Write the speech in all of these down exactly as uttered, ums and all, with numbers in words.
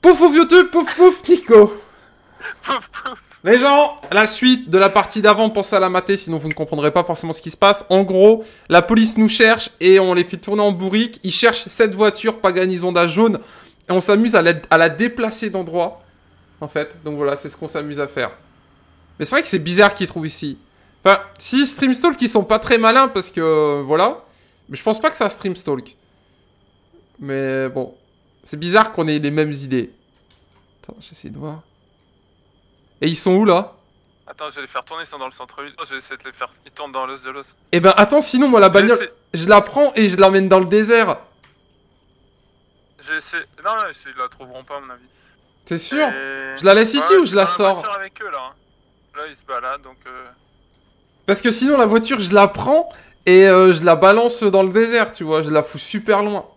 Pouf pouf YouTube, pouf pouf Nico. Pouf pouf. Les gens, la suite de la partie d'avant, pensez à la mater, sinon vous ne comprendrez pas forcément ce qui se passe. En gros, la police nous cherche et on les fait tourner en bourrique. Ils cherchent cette voiture Pagani Zonda jaune et on s'amuse à, la, à la déplacer d'endroit, en fait. Donc voilà, c'est ce qu'on s'amuse à faire. Mais c'est vrai que c'est bizarre qu'ils trouvent ici. Enfin, si Streamstalk, ils sont pas très malins parce que, euh, voilà. Mais je pense pas que ça Streamstalk. Mais bon, c'est bizarre qu'on ait les mêmes idées. Attends, j'essaie de voir. Et ils sont où là? Attends, je vais les faire tourner, ils sont dans le centre-ville. Oh, je vais essayer de les faire. Ils tournent dans l'os de l'os. Eh ben attends, sinon moi la bagnole, je la prends et je l'emmène dans le désert. J'ai essayé. Non, non, ils la trouveront pas à mon avis. T'es sûr? Et... Je la laisse ici ouais, ou je la sors? voiture avec eux, là. Hein. Là, ils se baladent donc. Euh... Parce que sinon la voiture, je la prends et euh, je la balance dans le désert, tu vois. Je la fous super loin.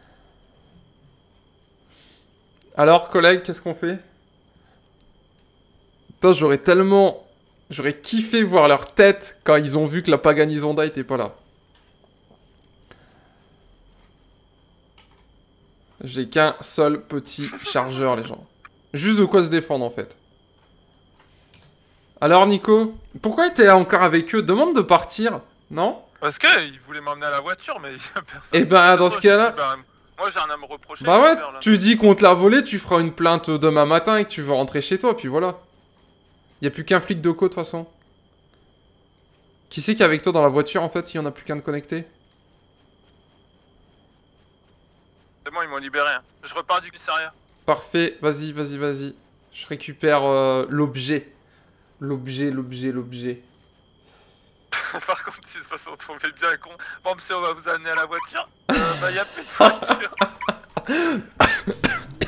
Alors, collègue, qu'est-ce qu'on fait? Putain, j'aurais tellement... J'aurais kiffé voir leur tête quand ils ont vu que la Pagani Zonda était pas là. J'ai qu'un seul petit chargeur, les gens. Juste de quoi se défendre, en fait. Alors, Nico, pourquoi t'es encore avec eux? Demande de partir, non? Parce qu'ils voulaient m'emmener à la voiture, mais il y a personne. Eh ben, dans ce cas-là... Bah, moi, j'ai rien à me reprocher. Bah ouais, faire, là. tu dis qu'on te l'a volé, tu feras une plainte demain matin et que tu veux rentrer chez toi, puis voilà. Y'a plus qu'un flic de co, de toute façon. Qui c'est qui est avec toi dans la voiture, en fait, s'il y en a plus qu'un de connecté? C'est bon, ils m'ont libéré. Hein. Je repars du commissariat. Parfait, vas-y, vas-y, vas-y. Je récupère euh, l'objet. L'objet, l'objet, l'objet. Par contre, si ça se retrouvait bien con, bon, si on va vous amener à la voiture, euh, bah y'a plus de voiture.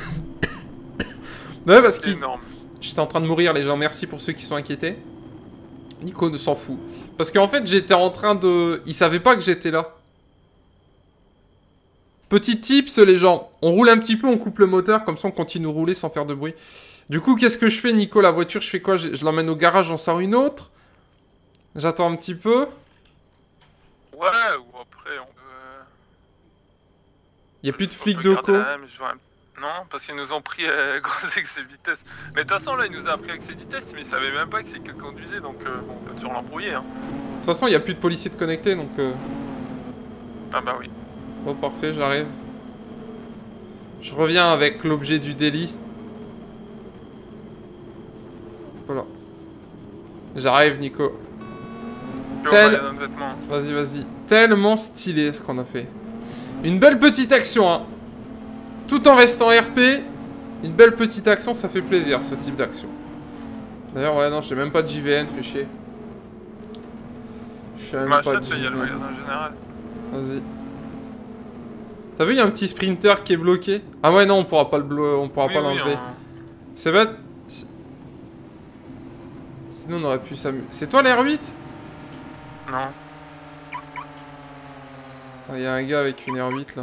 Ouais, parce qu'il... Énorme. J'étais en train de mourir, les gens. Merci pour ceux qui sont inquiétés. Nico ne s'en fout. Parce qu'en fait, j'étais en train de... Il savait pas que j'étais là. Petit tips, les gens. On roule un petit peu, on coupe le moteur, comme ça on continue de rouler sans faire de bruit. Du coup, qu'est-ce que je fais, Nico? La voiture, je fais quoi? Je, je l'emmène au garage, j'en sors une autre. J'attends un petit peu. Ouais, ou après on peut... Il y a plus de on flics peut de garder co. la même, je vois un- Non, parce qu'ils nous ont pris euh, gros excès de vitesse. Mais de toute façon, là, ils nous ont appris excès de vitesse, mais ils savaient même pas que c'est que conduisait, donc euh, bon, on peut toujours l'embrouiller. Hein. De toute façon, il n'y a plus de policiers de connectés, donc... Euh... Ah bah oui. Bon, parfait, j'arrive. Je reviens avec l'objet du délit. Voilà. J'arrive, Nico. Tel... Vas-y, vas-y. Tellement stylé ce qu'on a fait. Une belle petite action, hein. Tout en restant R P. Une belle petite action, ça fait plaisir, ce type d'action. D'ailleurs, ouais, non, j'ai même pas de J V N, fais chier. J'ai même pas de J V N. Il y a le magasin général. Vas-y. T'as vu, il y a un petit sprinter qui est bloqué. Ah ouais, non, on pourra pas le blo... on pourra Oui, pas oui, l'enlever. on... C'est bête. Sinon, on aurait pu s'amuser. C'est toi l'R huit? Non. Il y a un gars avec une R huit là.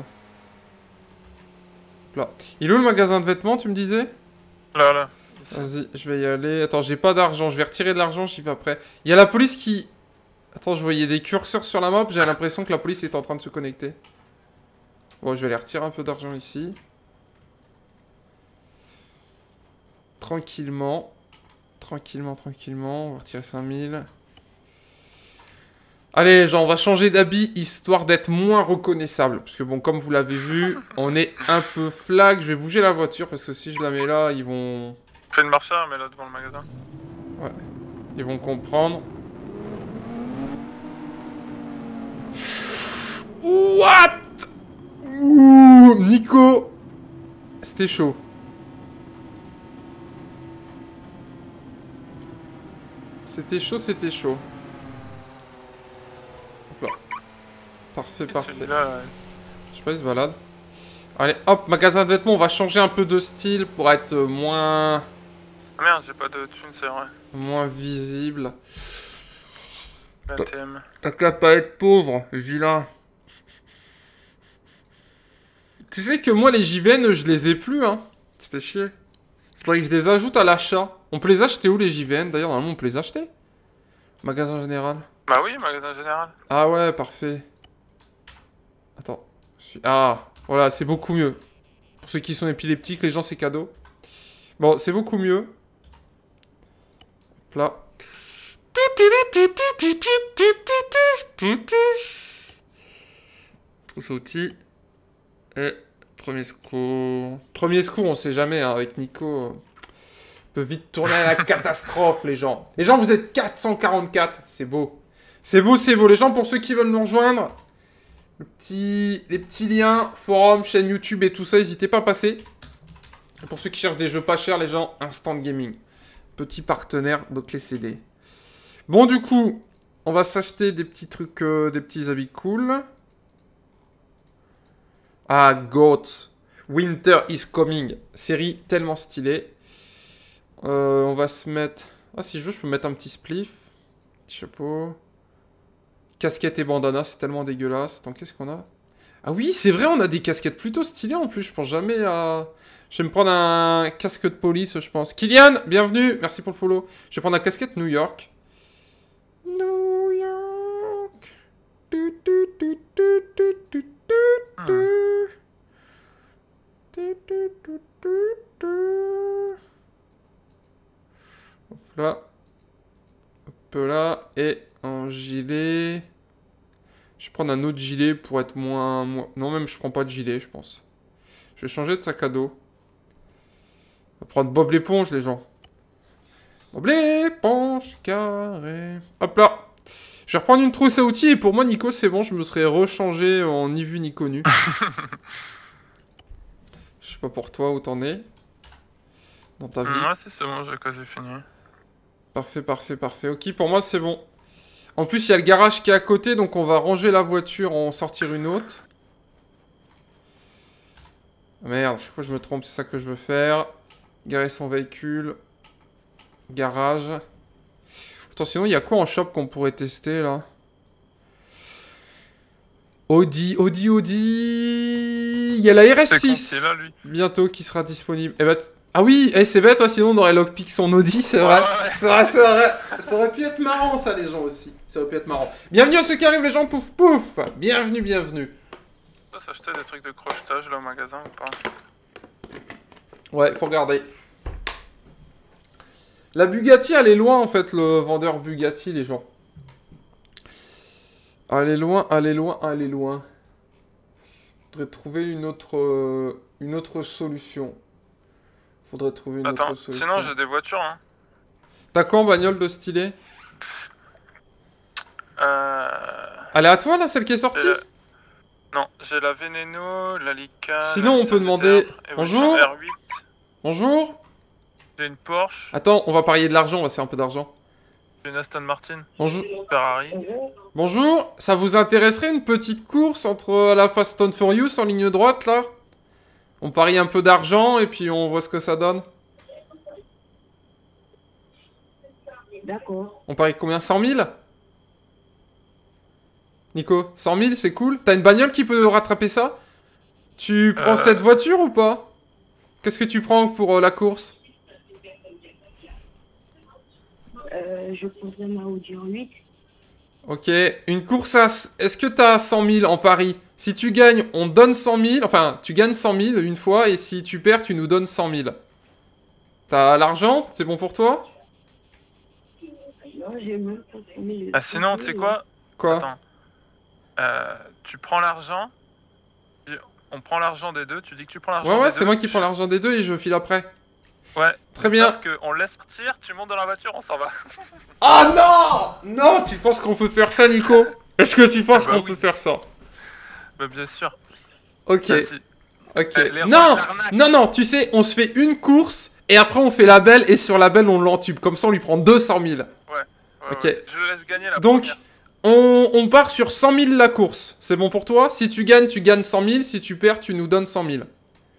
Là. Il est où le magasin de vêtements, tu me disais? Là, là. Vas-y, je vais y aller. Attends, j'ai pas d'argent. Je vais retirer de l'argent, j'y vais après. Il y a la police qui... Attends, je voyais des curseurs sur la map. J'ai l'impression que la police est en train de se connecter. Bon, je vais aller retirer un peu d'argent ici. Tranquillement. Tranquillement, tranquillement. On va retirer cinq mille. Allez les gens, on va changer d'habit histoire d'être moins reconnaissable. Parce que bon, comme vous l'avez vu, on est un peu flag. Je vais bouger la voiture parce que si je la mets là, ils vont... Fais une marche là, mets là devant le magasin. Ouais. Ils vont comprendre. What? Ouh, Nico. C'était chaud. C'était chaud, c'était chaud. Hop là. Parfait, parfait. Ouais. Je sais pas, il se balade. Allez, hop, magasin de vêtements, on va changer un peu de style pour être moins... Ah merde, j'ai pas de thune, c'est vrai. Moins visible. vingt T M. T'as qu'à pas être pauvre, vilain. Tu sais que moi, les J V N, je les ai plus, hein. Ça fait chier. Faudrait que je les ajoute à l'achat. On peut les acheter où, les J V N? D'ailleurs, normalement, on peut les acheter. Magasin général. Bah oui, magasin général. Ah ouais, parfait. Attends. Ah, voilà, c'est beaucoup mieux. Pour ceux qui sont épileptiques, les gens, c'est cadeau. Bon, c'est beaucoup mieux. Hop là. Trousse au-dessus. Et premier secours. Premier secours, on sait jamais, hein, avec Nico. Peut vite tourner à la catastrophe, les gens. Les gens, vous êtes quatre cent quarante-quatre. C'est beau. C'est beau, c'est beau. Les gens, pour ceux qui veulent nous rejoindre, le petit... les petits liens, forum, chaîne YouTube et tout ça, n'hésitez pas à passer. Et pour ceux qui cherchent des jeux pas chers, les gens, Instant Gaming. Petit partenaire, donc les C D. Bon, du coup, on va s'acheter des petits trucs, euh, des petits habits cool. Ah, Goat. Winter is coming. Série tellement stylée. Euh, on va se mettre... Ah, si je veux, je peux mettre un petit spliff. Petit chapeau. Casquette et bandana, c'est tellement dégueulasse. Attends, qu'est-ce qu'on a? Ah oui, c'est vrai, on a des casquettes plutôt stylées en plus. Je pense jamais à... Je vais me prendre un casque de police, je pense. Kylian, bienvenue. Merci pour le follow. Je vais prendre un casquette New York. New York. Du, du, du, du, du, du, du, du. Du, du, du, du, du. Hop là. Hop là. Et un gilet. Je vais prendre un autre gilet pour être moins, moins... Non, même je prends pas de gilet, je pense. Je vais changer de sac à dos. On va prendre Bob l'éponge, les gens. Bob l'éponge, carré. Hop là. Je vais reprendre une trousse à outils et pour moi, Nico, c'est bon. Je me serais rechangé en ni vu ni connu. Je sais pas pour toi où t'en es. Dans ta vie. Ouais, si c'est bon, j'ai quasi fini. Parfait, parfait, parfait. Ok, pour moi, c'est bon. En plus, il y a le garage qui est à côté, donc on va ranger la voiture, en sortir une autre. Merde, chaque fois je me trompe, c'est ça que je veux faire. Garer son véhicule. Garage. Attends, sinon, il y a quoi en shop qu'on pourrait tester, là? Audi, Audi, Audi... Il y a la R S six. C'est là, lui. Bientôt, qui sera disponible. Eh ben... Ah oui, eh, c'est bête, toi, sinon on aurait lockpick son Audi, c'est vrai. Ouais, ouais. C'est vrai, c'est vrai. Ça aurait pu être marrant, ça, les gens aussi. Ça aurait pu être marrant. Bienvenue à ceux qui arrivent, les gens, pouf pouf. Bienvenue, bienvenue. On peut s'acheter des trucs de crochetage là au magasin ou pas? Ouais, faut regarder. La Bugatti, elle est loin, en fait, le vendeur Bugatti, les gens. Elle est loin, elle est loin, elle est loin. Faudrait trouver une autre, euh, une autre solution. Faudrait trouver une Attends, autre solution. sinon j'ai des voitures, hein. T'as quoi en bagnole de stylé? Euh... Elle est à toi, là, celle qui est sortie? Euh... Non, j'ai la Veneno, la Lika... Sinon, la on peut demander... Evolution Bonjour R huit. Bonjour. J'ai une Porsche. Attends, on va parier de l'argent, on va se faire un peu d'argent. J'ai une Aston Martin. Bonjour. Ferrari. Bonjour, ça vous intéresserait une petite course entre la Fast and Furious en ligne droite, là? On parie un peu d'argent et puis on voit ce que ça donne. D'accord. On parie combien? Cent mille? Nico, cent mille, c'est cool. T'as une bagnole qui peut rattraper ça? Tu prends Euh. cette voiture ou pas? Qu'est-ce que tu prends pour euh, la course? Euh, je prendrai ma Audi R huit. Ok, une course à... Est-ce que t'as cent mille en pari? Si tu gagnes, on donne cent mille. Enfin, tu gagnes cent mille une fois et si tu perds, tu nous donnes cent mille. T'as l'argent? C'est bon pour toi? Non, j'ai même pas cent mille. Ah, sinon, tu sais quoi? Quoi? Attends. Euh, tu prends l'argent. On prend l'argent des deux. Tu dis que tu prends l'argent Ouais, des ouais, deux. c'est moi qui prends l'argent des deux et je file après. Ouais. Très bien. Sauf que on laisse partir, tu montes dans la voiture, on s'en va. Oh non! Non, tu penses qu'on peut faire ça, Nico? Est-ce que tu penses Bah qu'on oui. peut faire ça? Bah bien sûr. Ok, Bah, si. ok. Eh, les rois Non! de l'arnaque. Non, non, tu sais, on se fait une course et après on fait la belle et sur la belle on l'entube. Comme ça on lui prend deux cent mille. Ouais, Ok. ouais. Je le laisse gagner la Donc, première. on, on part sur cent mille la course. C'est bon pour toi? Si tu gagnes, tu gagnes cent mille. Si tu perds, tu nous donnes cent mille.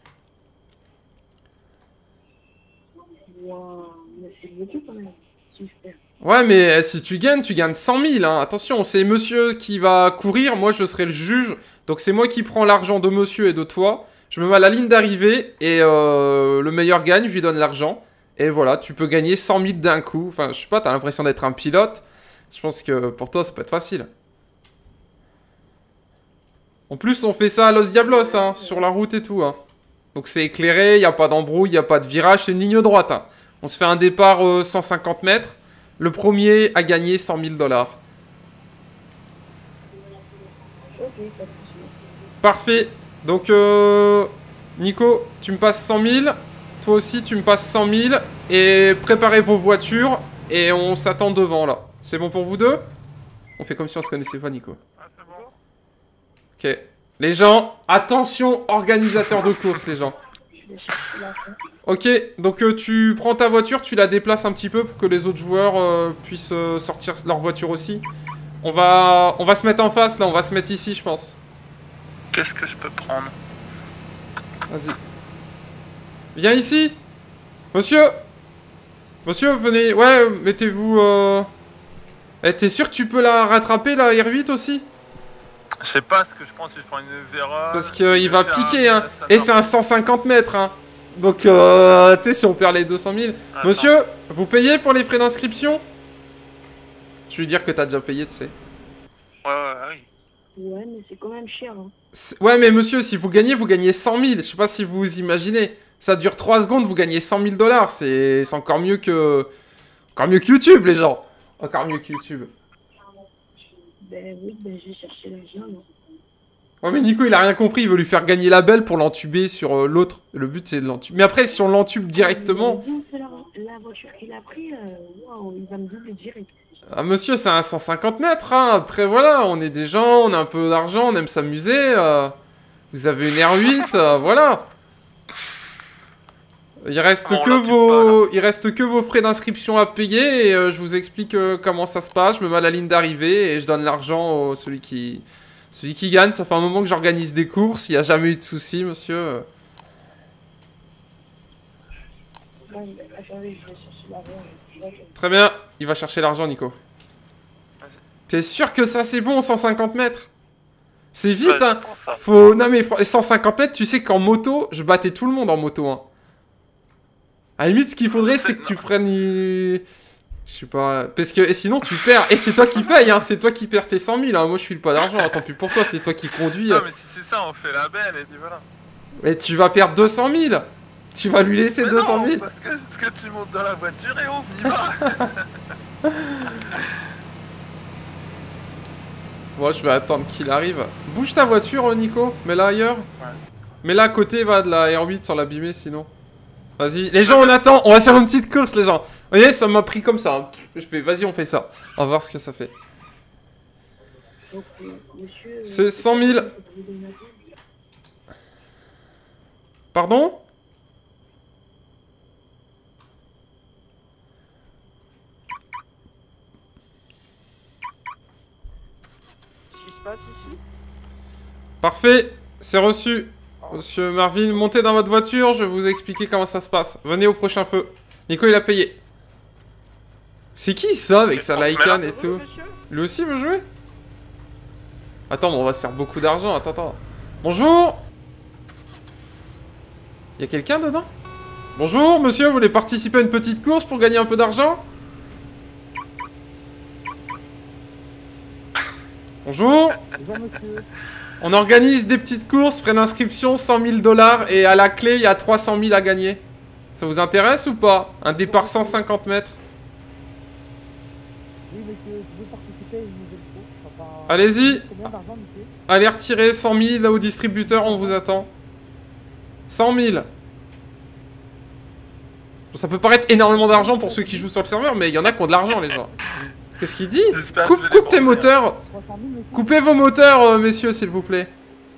Wow, mais c'est beaucoup quand même. Super. Ouais, mais si tu gagnes, tu gagnes cent mille. Hein. Attention, c'est monsieur qui va courir. Moi, je serai le juge. Donc, c'est moi qui prends l'argent de monsieur et de toi. Je me mets à la ligne d'arrivée et euh, le meilleur gagne. Je lui donne l'argent. Et voilà, tu peux gagner cent mille d'un coup. Enfin, je sais pas, t'as l'impression d'être un pilote. Je pense que pour toi, ça peut être facile. En plus, on fait ça à Los Diablos, hein, sur la route et tout. Hein. Donc c'est éclairé, il n'y a pas d'embrouille, il n'y a pas de virage, c'est une ligne droite. Hein. On se fait un départ euh, cent cinquante mètres. Le premier a gagné cent mille dollars. Ok, pas de soucis. Parfait. Donc, euh, Nico, tu me passes cent mille. Toi aussi, tu me passes cent mille. Et préparez vos voitures. Et on s'attend devant, là. C'est bon pour vous deux? On fait comme si on se connaissait pas, Nico. Ah, c'est bon. Ok. Les gens, attention, organisateur de course, les gens. Je vais chercher l'argent. Ok, donc euh, tu prends ta voiture, tu la déplaces un petit peu pour que les autres joueurs euh, puissent euh, sortir leur voiture aussi. On va, on va se mettre en face, là. On va se mettre ici, je pense. Qu'est-ce que je peux prendre? Vas-y. Viens ici. Monsieur. Monsieur, venez. Ouais, mettez-vous... Euh... Eh, t'es sûr que tu peux la rattraper, la R huit aussi? Je sais pas ce que je prends si je prends une Vera. Parce qu'il va piquer, hein. Et c'est un cent cinquante mètres, hein. Donc, euh, tu sais, si on perd les deux cent mille... Attends. Monsieur, vous payez pour les frais d'inscription? Je vais lui dire que t'as déjà payé, tu sais. Ouais, ouais, oui. Ouais, mais c'est quand même cher. Hein. C'est- Ouais, mais monsieur, si vous gagnez, vous gagnez cent mille. Je sais pas si vous imaginez. Ça dure trois secondes, vous gagnez cent mille dollars. C'est c'est encore mieux que... Encore mieux que YouTube, les gens. Encore mieux que YouTube. Ben oui, ben j'ai cherché l'argent. non. Ouais, mais Nico, il a rien compris. Il veut lui faire gagner la belle pour l'entuber sur euh, l'autre. Le but, c'est de l'entuber. Mais après, si on l'entube directement... Mais c'est la, la voiture qu'il a pris, euh, waouh, il va me doubler direct. Ah, monsieur, c'est un cent cinquante mètres, hein. Après, voilà, on est des gens, on a un peu d'argent, on aime s'amuser. euh, Vous avez une R huit, euh, voilà. Il reste On que l'occupe vos, il reste que vos frais d'inscription à payer et euh, je vous explique euh, comment ça se passe. Je me mets à la ligne d'arrivée et je donne l'argent au celui qui, celui qui gagne. Ça fait un moment que j'organise des courses. Il n'y a jamais eu de soucis, monsieur. Bon, ben, attendez, je vais chercher l'argent. je- je- Très bien. Il va chercher l'argent, Nico. Vas-y. T'es sûr que ça c'est bon, cent cinquante mètres? C'est vite, Ouais, hein. je prends ça. Faut... Non mais fr- cent cinquante mètres, tu sais qu'en moto, je battais tout le monde en moto, hein. À la limite, ce qu'il faudrait, c'est que tu prennes... une- Je sais pas... Parce que et sinon, tu perds. Et c'est toi qui payes, hein. C'est toi qui perds tes cent mille, hein. Moi, je file pas d'argent. Tant pis pour toi, c'est toi qui conduis. Non, mais si c'est ça, on fait la belle et puis voilà. Mais tu vas perdre deux cent mille. Tu vas lui laisser Mais deux cent non, mille. parce que, parce que tu montes dans la voiture et on y va. Bon, je vais attendre qu'il arrive. Bouge ta voiture, Nico. Mets-la ailleurs. Ouais. Mets-la à côté, va, de la R huit sans l'abîmer, sinon. Vas-y. Les gens, on attend. On va faire une petite course, les gens. Vous voyez, ça m'a pris comme ça. hein. Je fais, vas-y, on fait ça. On va voir ce que ça fait. Donc, euh, monsieur. euh, C'est cent mille. vous donne l'argent. Pardon? Si pas de soucis. Parfait. C'est reçu. Monsieur Marvin, montez dans votre voiture. Je vais vous expliquer comment ça se passe. Venez au prochain feu. Nico, il a payé. C'est qui ça avec sa On se met Lycan là. et tout? Lui aussi veut jouer? Attends, mais on va se faire beaucoup d'argent. Attends, attends. Bonjour. Y'a quelqu'un dedans? Bonjour, monsieur, vous voulez participer à une petite course pour gagner un peu d'argent? Bonjour. On organise des petites courses, frais d'inscription cent mille dollars et à la clé il y a trois cent mille à gagner. Ça vous intéresse ou pas? Un départ cent cinquante mètres. Oui, monsieur, je veux participer à une nouvelle course. Enfin, Allez-y. combien d'argent, monsieur? Allez retirer cent mille au distributeur, on vous attend. cent mille. Bon, ça peut paraître énormément d'argent pour ceux qui jouent sur le serveur, mais il y en a qui ont de l'argent, les gens. Qu'est-ce qu'il dit? J'espère que Coupe, je vais coupe tes dépenser, hein. moteurs. trois cent mille, monsieur? Coupez vos moteurs, euh, messieurs, s'il vous plaît.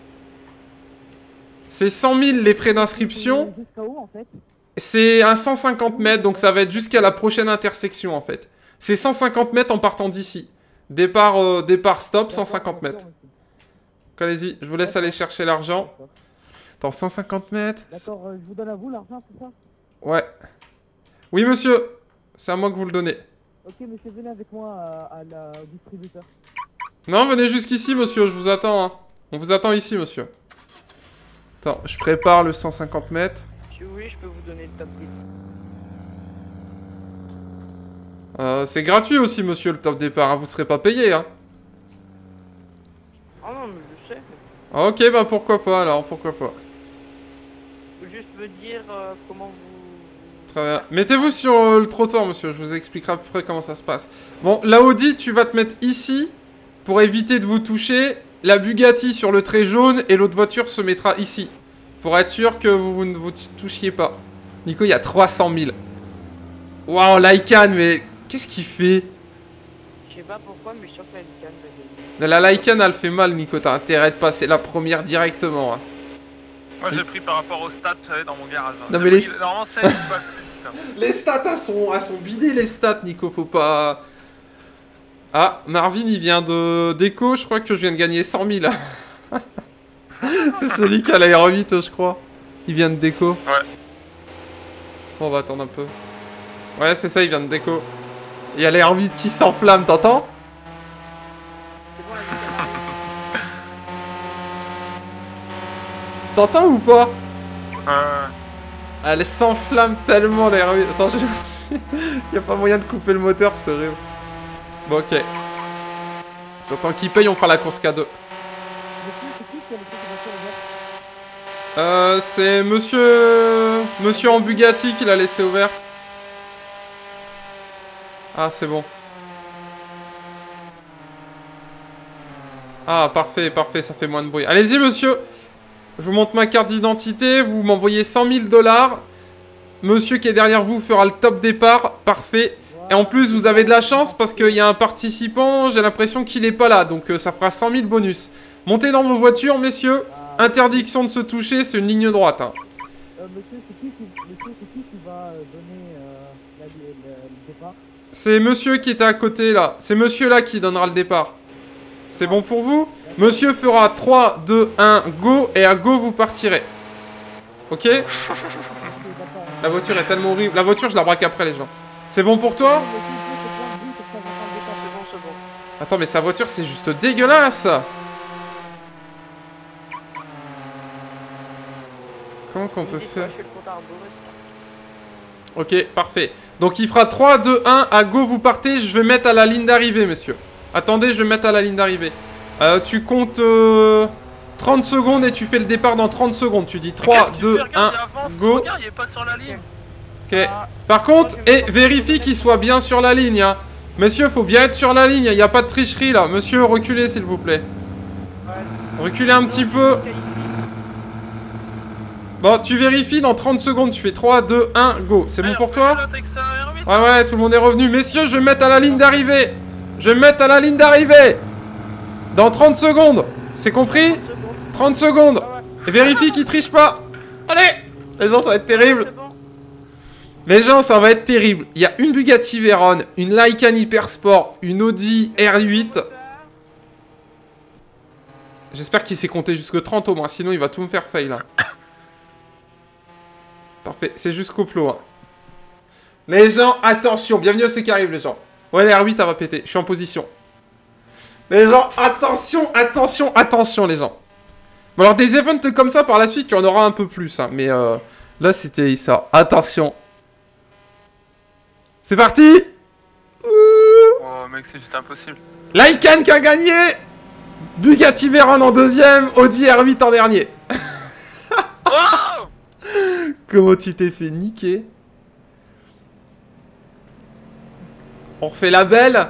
C'est cent mille les frais d'inscription. C'est jusqu'à où, en fait? C'est un cent cinquante mètres, donc ça va être jusqu'à la prochaine intersection, en fait. C'est cent cinquante mètres en partant d'ici. Départ, euh, départ, stop, cent cinquante mètres. Donc, allez-y, je vous laisse aller chercher l'argent. Attends, cent cinquante mètres. D'accord, euh, je vous donne à vous l'argent, c'est ça? Ouais. Oui, monsieur. C'est à moi que vous le donnez. Ok, monsieur, venez avec moi à, à la au distributeur. Non, venez jusqu'ici, monsieur, je vous attends. Hein. On vous attend ici, monsieur. Attends, je prépare le cent cinquante mètres. Si oui, je peux vous donner le top huit. Euh, c'est gratuit aussi, monsieur, le top départ. Hein. Vous serez pas payé, hein. Ah non, mais je sais. Ah, ok, bah pourquoi pas, alors, pourquoi pas. Faut juste me dire euh, comment vous... Très bien. Mettez-vous sur euh, le trottoir, monsieur. Je vous expliquerai à peu près comment ça se passe. Bon, la Audi, tu vas te mettre ici pour éviter de vous toucher. La Bugatti sur le trait jaune et l'autre voiture se mettra ici. Pour être sûr que vous, vous ne vous touchiez pas. Nico, il y a trois cent mille. Waouh, Lycan, mais qu'est-ce qu'il fait? Je sais pas pourquoi, mais je suis sûr que la Lycan va gagner. La Lycan, elle fait mal, Nico. T'as intérêt de passer la première directement. Hein. Moi j'ai pris par rapport aux stats, tu savais, dans mon garage. Hein. Non, mais Pris, les- Normalement, ça, il se passe plus, hein. Les stats, elles sont, elles sont bidées, les stats, Nico. Faut pas... Ah, Marvin, il vient de déco. Je crois que je viens de gagner cent mille. C'est celui qui a la R huit, je crois. Il vient de déco. Ouais. Bon, on va attendre un peu. Ouais, c'est ça, il vient de déco. Il y a la R huit qui s'enflamme, t'entends? C'est bon, la Lycan arrive. T'entends ou pas? Euh, Elle s'enflamme tellement, la R huit. Attends, je vais voir si... Il y a pas moyen de couper le moteur, c'est horrible. Bon, ok. J'entends qu'il paye, on fera la course K deux. Monsieur, c'est qui qui a laissé sa voiture ouverte? Euh, c'est monsieur... Monsieur en Bugatti qui l'a laissé ouvert. Ah, c'est bon. Ah, parfait, parfait, ça fait moins de bruit. Allez-y, monsieur. Je vous montre ma carte d'identité. Vous m'envoyez cent mille dollars. Monsieur qui est derrière vous fera le top départ. Parfait. Et en plus, vous avez de la chance parce qu'il y a un participant, j'ai l'impression qu'il est pas là. Donc, euh, ça fera cent mille bonus. Montez dans vos voitures, messieurs. Ah, Interdiction de se toucher, c'est une ligne droite. Hein. euh, monsieur, c'est qui qui, monsieur, c'est qui qui va euh, donner euh, la, le, le départ? C'est monsieur qui était à côté, là. C'est monsieur là qui donnera le départ. C'est bon pour vous? Monsieur fera trois, deux, un, go. Et à go, vous partirez. Ok? Ok, d'accord. La voiture est tellement horrible. La voiture, je la braque après, les gens. C'est bon pour toi? Monsieur, monsieur, c'est plein de bruit, comme ça, j'entends le départ. C'est bon, c'est bon. Attends, mais sa voiture, c'est juste dégueulasse. Comment qu'on peut Dites-moi, faire? je fais le compte à rebours. Ok, parfait. Donc il fera trois, deux, un, à go, vous partez. Je vais mettre à la ligne d'arrivée, monsieur. Attendez, je vais mettre à la ligne d'arrivée. Euh, tu comptes euh, trente secondes et tu fais le départ dans trente secondes. Tu dis trois, deux, un, go. Regarde, il est pas sur la ligne. Ok. Par contre, et vérifie qu'il soit bien sur la ligne. Hein. Monsieur, faut bien être sur la ligne. Il n'y a pas de tricherie là. Monsieur, reculez s'il vous plaît. Ouais. Reculez un petit peu. Bon, tu vérifies dans trente secondes. Tu fais trois, deux, un, go. C'est bon pour toi? Ouais, ouais, tout le monde est revenu. Messieurs, je vais me mettre à la ligne d'arrivée. Je vais me mettre à la ligne d'arrivée. Dans trente secondes. C'est compris? trente secondes. Et vérifie qu'il triche pas. Allez. Les gens, ça va être terrible. C'est bon. Les gens, ça va être terrible. Il y a une Bugatti Veyron, une Lycan Hypersport, une Audi R huit. J'espère qu'il s'est compté jusque trente au moins, sinon il va tout me faire fail là. Parfait, c'est jusqu'au plot. Hein. Les gens, attention, bienvenue à ceux qui arrivent les gens. Ouais, la R huit, elle va péter, je suis en position. Les gens, attention, attention, attention les gens. Bon alors des events comme ça par la suite, il y en aura un peu plus. Hein, mais euh, là c'était ça, attention. C'est parti. Oh mec, c'est juste impossible. Lycan qui a gagné. Bugatti Veyron en deuxième, Audi R huit en dernier. Oh Comment tu t'es fait niquer? On refait la belle.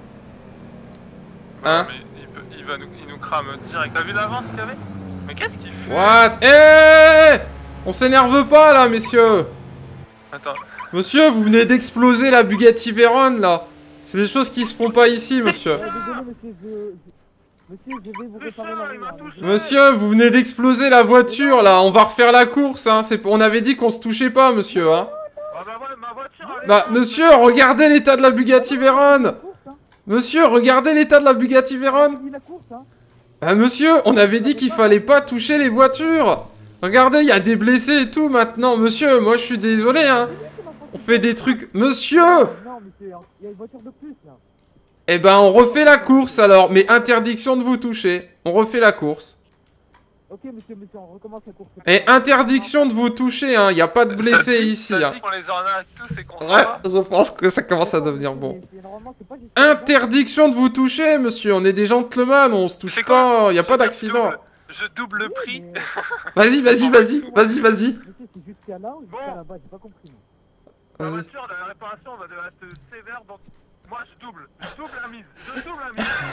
Hein? mais il, peut, il va nous, il nous crame direct. T'as vu l'avance qu'il y avait? Mais qu'est-ce qu'il fait? What? Eh, on s'énerve pas là, messieurs. Attends. Monsieur, vous venez d'exploser la Bugatti Veyron là. C'est des choses qui se font pas ici, monsieur. Euh, désolé, monsieur, je... je- Monsieur, je vais vous réparer la il roue. m'a hein. touché. Monsieur, vous venez d'exploser la voiture là. On va refaire la course, hein. C'est- On avait dit qu'on se touchait pas, monsieur, hein. Ah bah ouais, ma voiture, elle est Bah, là. monsieur, regardez l'état de la Bugatti Veyron. La course, hein. Monsieur, regardez l'état de la Bugatti Veyron. Fini la course, hein. Bah, monsieur, on avait dit qu'il fallait pas toucher les voitures. Regardez, il y a des blessés et tout maintenant. Monsieur, moi je suis désolé, hein. On fait des trucs. Monsieur. Non, monsieur, hein, il y a une voiture de plus, là. Eh ben, on refait la course alors. Mais interdiction de vous toucher. On refait la course. Ok, monsieur, monsieur, on recommence la course. Et interdiction de vous toucher, hein. Il n'y a pas de blessés ici, T'as hein. dit qu'on les arnaque tous et qu'on s'en Ouais, va. je pense que ça commence à devenir bon. Mais c'est- normalement, c'est pas juste- Interdiction de vous toucher, monsieur. On est des gentlemen, on se touche C'est quoi? pas. Il n'y a pas J'ai d'accident. double. je double le prix. Mais- Vas-y, vas-y, vas-y, vas-y, vas-y. Monsieur, c'est jusqu'à là ou jusqu'à Bon. là-bas, j'ai pas compris. moi. La Vas-y. voiture, la réparation va devoir être sévère, donc moi je double. Je double la mise. Je double la mise.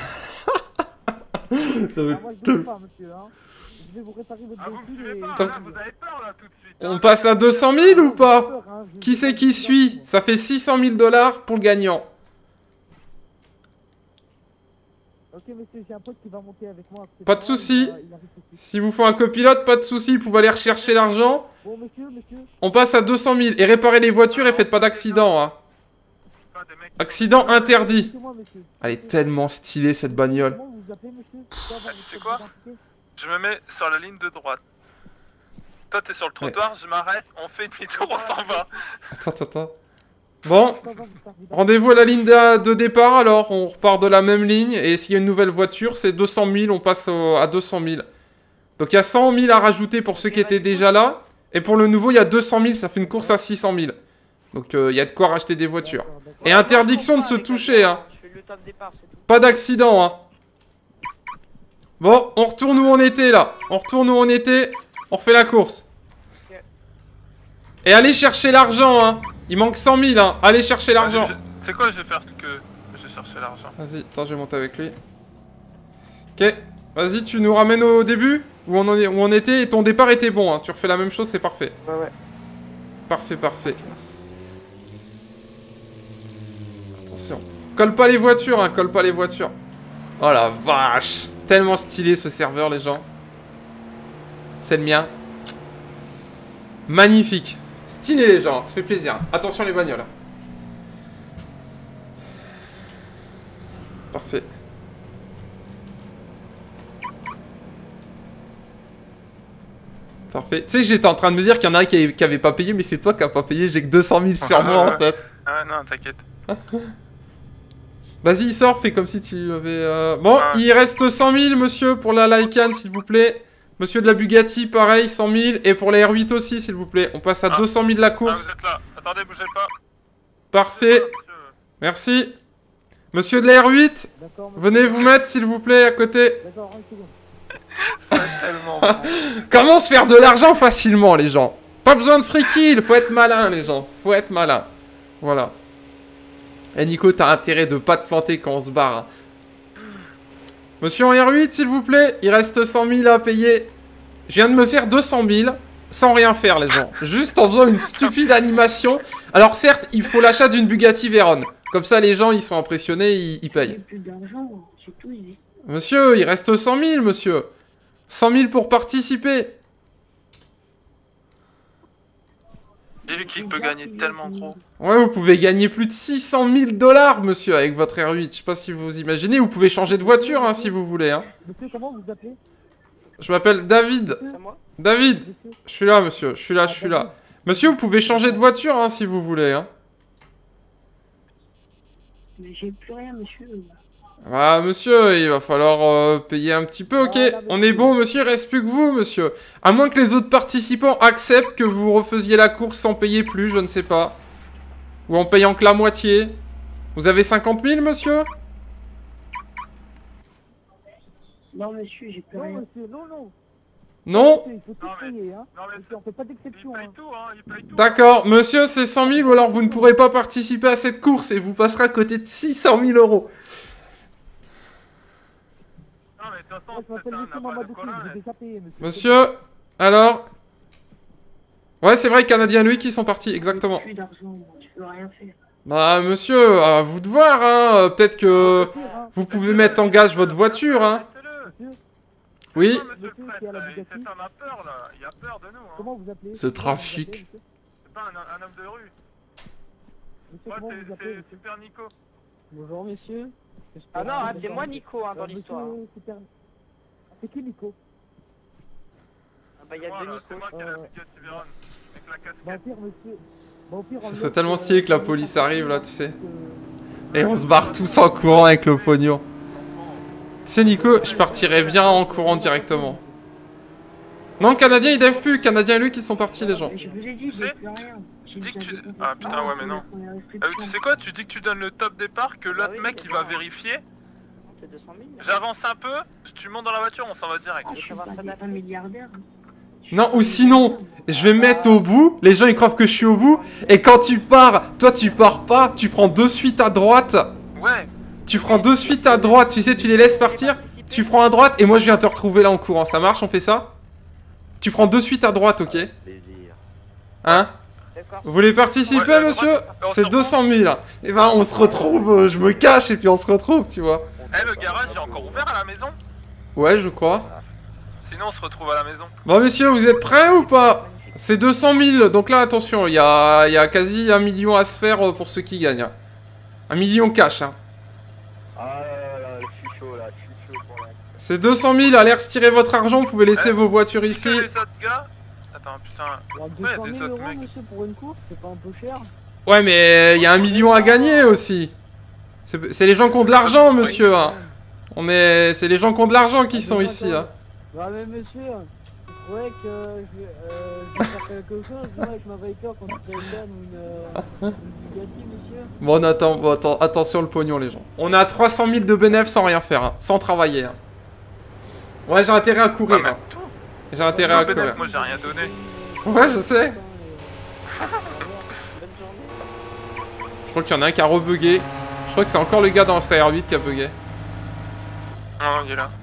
Ça Ah, va moi je être- double pas, monsieur. Hein. Je vais vous réparer votre Ah, vous me véhicule suivez et... pas, Tant- là, vous avez peur là tout de suite. On hein. passe à deux cent mille ou pas? Peur, hein, je- Qui c'est qui suit? Ça fait six cent mille dollars pour le gagnant. Ok, monsieur, j'ai un pote qui va monter avec moi. Pas de et cetera, soucis. il va- il arrive tout de suite. Si vous faut un copilote, pas de soucis, vous pouvez aller rechercher l'argent. Bon, monsieur, monsieur. On passe à deux cent mille. Et réparez les voitures et faites pas d'accident, hein. Pas des mecs qui- Accident interdit. C'est moi, monsieur. Elle est tellement stylée, cette bagnole. Comment vous vous appelez, monsieur? Je peux avoir votre Tu sais quoi identité? Je me mets sur la ligne de droite. Toi t'es sur le trottoir, je m'arrête, on fait demi-tour, on s'en va. Attends, attends, attends. Bon, Je peux avoir votre carte d'identité? rendez-vous à la ligne de, de départ, alors. On repart de la même ligne. Et s'il y a une nouvelle voiture, c'est deux cent mille, on passe au- à deux cent mille. Donc il y a cent mille à rajouter pour ceux qui étaient déjà là. Et pour le nouveau, il y a deux cent mille, ça fait une course à six cent mille. Donc euh, il y a de quoi racheter des voitures. D'accord, d'accord. Et interdiction de se toucher, hein. Je fais le top départ, c'est tout. Pas d'accident, hein. Bon, on retourne où on était, là. On retourne où on était. On refait la course. Ok. Et allez chercher l'argent, hein. Il manque cent mille, hein. Allez chercher l'argent. Vas-y, je- C'est quoi, je vais faire que... Je vais chercher l'argent. Vas-y, attends, je vais monter avec lui. Ok, vas-y, tu nous ramènes au début où on, en est, où on était et ton départ était bon, hein. Tu refais la même chose, c'est parfait. Ouais, ouais. Parfait, parfait. Attention. Colle pas les voitures, hein, colle pas les voitures. Oh la vache. Tellement stylé ce serveur, les gens. C'est le mien. Magnifique. Stylé, les gens, ça fait plaisir. Attention les bagnoles. Parfait. Parfait. Tu sais, j'étais en train de me dire qu'il y en a un qui avait, qui avait pas payé, mais c'est toi qui a pas payé. J'ai que deux cent mille sur moi, en fait. Ah non, t'inquiète. Vas-y, sors, fais comme si tu avais... euh, Bon, Ah. il reste cent mille, monsieur, pour la Lycan, s'il vous plaît. Monsieur de la Bugatti, pareil, cent mille. Et pour la R huit aussi, s'il vous plaît. On passe à Ah. deux cent mille la Ah, course. vous êtes là. Attendez, bougez pas. Parfait. Merci. Monsieur de la R huit, D'accord, monsieur. venez vous mettre, s'il vous plaît, à côté. D'accord, une seconde. Tellement bon. Comment se faire de l'argent facilement, les gens? Pas besoin de free kill, faut être malin, les gens. Faut être malin. Voilà. Et Nico, t'as intérêt de pas te planter quand on se barre. hein. Monsieur en R huit, s'il vous plaît, il reste cent mille à payer. Je viens de me faire deux cent mille sans rien faire, les gens. Juste en faisant une stupide animation. Alors certes, il faut l'achat d'une Bugatti Veyron. Comme ça, les gens, ils sont impressionnés, ils, ils J'ai payent. plus d'argent, c'est tout. il est- Monsieur, il reste cent mille, monsieur. cent mille pour participer. J'ai vu qu'il peut gagner tellement gros. Ouais, vous pouvez gagner plus de six cent mille dollars, monsieur, avec votre R huit. Je sais pas si vous imaginez. Vous pouvez changer de voiture, hein, si vous voulez. Hein. Monsieur, comment vous vous appelez? Je m'appelle David. C'est moi. David, Monsieur? je suis là, monsieur. Je suis là, je suis là. Monsieur, vous pouvez changer de voiture, hein, si vous voulez. Hein. Mais j'ai plus rien, monsieur. Ah, monsieur, il va falloir euh, payer un petit peu, ok. On est bon, monsieur, il reste plus que vous, monsieur. À moins que les autres participants acceptent que vous refaisiez la course sans payer plus, je ne sais pas. Ou en payant que la moitié. Vous avez cinquante mille, monsieur? Non, monsieur, j'ai plus Non, rien. monsieur, non, non. Non? Monsieur, il faut tout Non, mais- payer, hein. Non mais Monsieur, on fait pas il d'exception, paye hein. tout, hein, il paye tout. D'accord, monsieur, c'est cent mille ou alors vous ne pourrez pas participer à cette course et vous passerez à côté de six cent mille euros. Non mais de toute Moi, façon, je m'appelle c'est un Monsieur n'a pas de Mamadou, colin. j'ai déjà payé, monsieur. Monsieur, alors? Ouais, c'est vrai, Canadien Louis qui sont partis, exactement. J'ai plus d'argent, je peux rien faire. Bah, monsieur, à vous de voir, hein. euh, Peut-être que Hein. vous pouvez mettre en gage votre voiture, hein. Laissez-le. Monsieur, Oui. Non, monsieur le Monsieur prêtre, qui a la là, Bugatti. cet homme a peur là, il a peur de nous. Hein. comment vous appelez? Ce Comment vous trafic. appelez, monsieur? C'est pas un, un homme de rue. Monsieur, Moi comment c'est vous appelez, c'est monsieur? Super Nico. Bonjour, monsieur. Ah non, ah, c'est moi Nico hein, dans Euh, l'histoire. monsieur, Super- C'est qui, Nico? Ah bah il y a Moi, deux là, Nico. C'est moi qui ai la Euh, Bugatti Veyron. Avec la Bah, au casquette. pire, monsieur... Bah, au pire, on Ce le serait laisse, tellement euh, stylé que la on le police laisse arrive, là, parce tu sais. que- Et on se barre tous en courant avec le pognon. Tu sais, Nico, je partirais bien en courant directement. Non, Canadien, ils devent plus. Canadien et lui qui sont partis, les gens. Mais je vous ai dit, j'ai plus rien. J'ai Dis que déjà tu- des Ah, putain, ouais, mais non. on a- on a Ah, restriction. tu sais quoi, tu dis que tu donnes le top départ, que l'autre Ah oui, mec c'est il va bon. vérifier. c'est deux cent mille. J'avance un peu, tu montes dans la voiture, on s'en va direct. Ah, je suis pas des- un milliardaire. Non, ou sinon, je vais me mettre au bout, les gens ils croient que je suis au bout, et quand tu pars, toi tu pars pas, tu prends deux suites à droite, Ouais. tu prends deux suites à droite, tu sais, tu les laisses partir, tu prends à droite, et moi je viens te retrouver là en courant, ça marche, on fait ça? Tu prends deux suites à droite, ok? Hein? D'accord. Vous voulez participer, Ouais, à monsieur? droite, on C'est se deux cent mille. Et ben, on se retrouve, euh, je me cache et puis on se retrouve, tu vois. Eh, le garage est encore ouvert à la maison? Ouais, je crois. Sinon, on se retrouve à la maison. Bon, monsieur, vous êtes prêts ou pas? C'est deux cent mille, donc là, attention, il y a, il y a quasi un million à se faire euh, pour ceux qui gagnent. Hein. Un million cash, hein. Ah là là, je suis chaud là, je suis chaud pour la... C'est deux cent mille, allez retirer votre argent, vous pouvez laisser Eh, vos voitures Que ici. les autres gars... Attends, putain... Alors, Ouais, deux cent des mille autres euros, mecs. monsieur, pour une course, c'est pas un peu cher? Ouais, mais il y a un million à gagner aussi. C'est c'est les gens qui ont de l'argent, monsieur. Hein. On est, c'est les gens qui ont de l'argent qui sont ici. Hein. Bah mais monsieur, je croyais que je vais, euh, je vais faire quelque chose, moi, avec ma Viper, quand tu une canne ou une, euh, une Bugatti, monsieur. Bon, on attend, bon, attends, attention le pognon, les gens. On a trois cent mille de bénéfices sans rien faire, hein, sans travailler. Hein. Ouais, j'ai intérêt à courir. Ouais, mais Hein. tout. J'ai intérêt à Non, courir. moi, j'ai rien donné. Ouais, je sais. Bonne journée. Je crois qu'il y en a un qui a rebugué. Je crois que c'est encore le gars dans le C R huit qui a bugué. Non, il est là.